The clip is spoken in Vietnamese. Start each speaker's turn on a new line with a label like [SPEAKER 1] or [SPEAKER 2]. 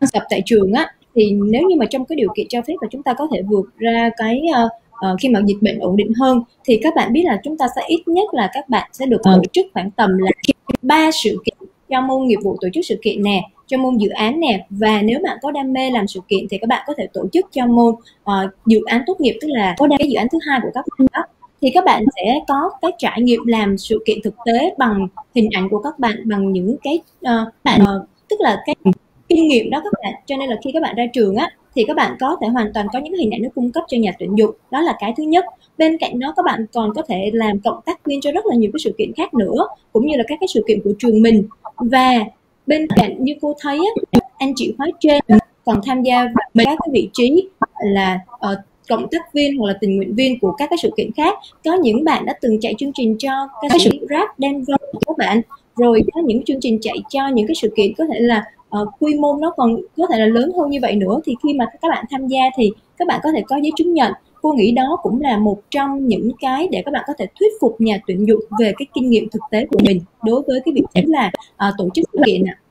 [SPEAKER 1] tập tại trường á, thì nếu như mà trong cái điều kiện cho phép và chúng ta có thể vượt ra cái khi mà dịch bệnh ổn định hơn, thì các bạn biết là chúng ta sẽ ít nhất là các bạn sẽ được tổ chức khoảng tầm là 3 sự kiện cho môn nghiệp vụ tổ chức sự kiện nè, cho môn dự án nè, và nếu bạn có đam mê làm sự kiện thì các bạn có thể tổ chức cho môn dự án tốt nghiệp, tức là cái dự án thứ hai của các bạn đó. Thì các bạn sẽ có cái trải nghiệm làm sự kiện thực tế bằng hình ảnh của các bạn, bằng những cái tức là cái kinh nghiệm đó các bạn. Cho nên là khi các bạn ra trường á, thì các bạn có thể hoàn toàn có những hình ảnh nó cung cấp cho nhà tuyển dụng. Đó là cái thứ nhất. Bên cạnh đó các bạn còn có thể làm cộng tác viên cho rất là nhiều cái sự kiện khác nữa, cũng như là các cái sự kiện của trường mình. Và bên cạnh như cô thấy á, anh chị khóa trên còn tham gia vào các cái vị trí là cộng tác viên hoặc là tình nguyện viên của các cái sự kiện khác. Có những bạn đã từng chạy chương trình cho ca sĩ rap Denver của các bạn, rồi có những chương trình chạy cho những cái sự kiện có thể là quy mô nó còn có thể là lớn hơn như vậy nữa. Thì khi mà các bạn tham gia thì các bạn có thể có giấy chứng nhận. Cô nghĩ đó cũng là một trong những cái để các bạn có thể thuyết phục nhà tuyển dụng về cái kinh nghiệm thực tế của mình đối với cái vị trí là tổ chức sự kiện ạ.